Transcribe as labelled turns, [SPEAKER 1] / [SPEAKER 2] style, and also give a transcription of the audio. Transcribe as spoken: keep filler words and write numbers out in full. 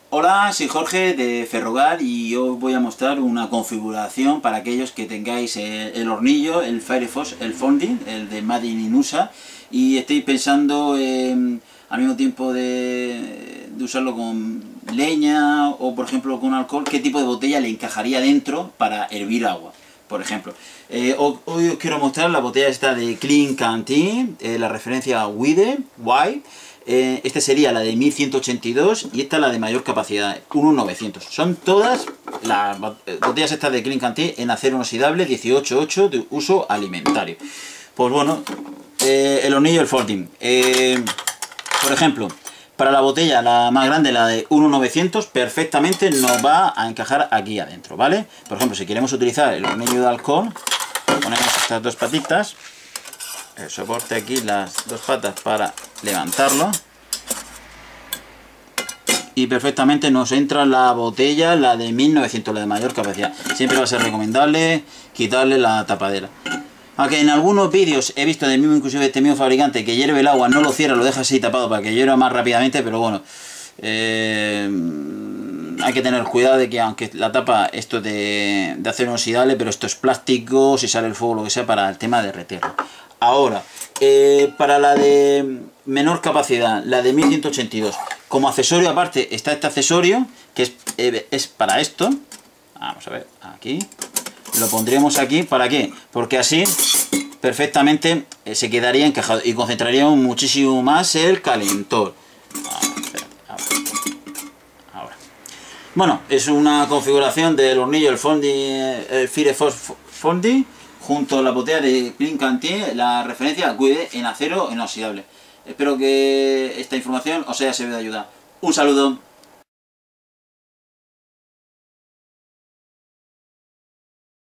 [SPEAKER 1] Hola, soy Jorge de Ferrogal y os voy a mostrar una configuración para aquellos que tengáis el, el hornillo, el Firefox, el Folding, el de Made in U S A, y estéis pensando eh, al mismo tiempo de, de usarlo con leña o por ejemplo con alcohol, qué tipo de botella le encajaría dentro para hervir agua. Por ejemplo, eh, hoy os quiero mostrar la botella esta de Klein Kanteen, eh, la referencia Wide, Wide. Eh, esta sería la de mil ciento ochenta y dos y esta la de mayor capacidad, mil novecientos. Son todas las botellas estas de Klein Kanteen en acero inoxidable dieciocho ocho de uso alimentario. Pues bueno, eh, el hornillo, el Folding. Eh, por ejemplo, para la botella, la más grande, la de mil novecientos, perfectamente nos va a encajar aquí adentro, ¿vale? Por ejemplo, si queremos utilizar el hornillo de alcohol, ponemos estas dos patitas, el soporte aquí, las dos patas para levantarlo, y perfectamente nos entra la botella, la de mil novecientos, la de mayor capacidad. Siempre va a ser recomendable quitarle la tapadera. Aunque en algunos vídeos he visto del mismo, inclusive este mismo fabricante, que hierve el agua, no lo cierra, lo deja así tapado para que hierva más rápidamente, pero bueno, eh, hay que tener cuidado de que aunque la tapa esto de, de acero inoxidable, pero esto es plástico, si sale el fuego lo que sea, para el tema de derretirlo. Ahora, eh, para la de menor capacidad, la de mil ciento ochenta y dos, como accesorio aparte está este accesorio, que es, eh, es para esto. Vamos a ver, aquí. Lo pondríamos aquí, ¿para qué? Porque así perfectamente eh, se quedaría encajado y concentraríamos muchísimo más el calentor. Ahora, ahora. Bueno, es una configuración del hornillo, el Folding, el Firefox Folding, junto a la botella de Klein Kanteen, la referencia Guide en acero inoxidable. Espero que esta información os haya servido de ayuda. Un saludo.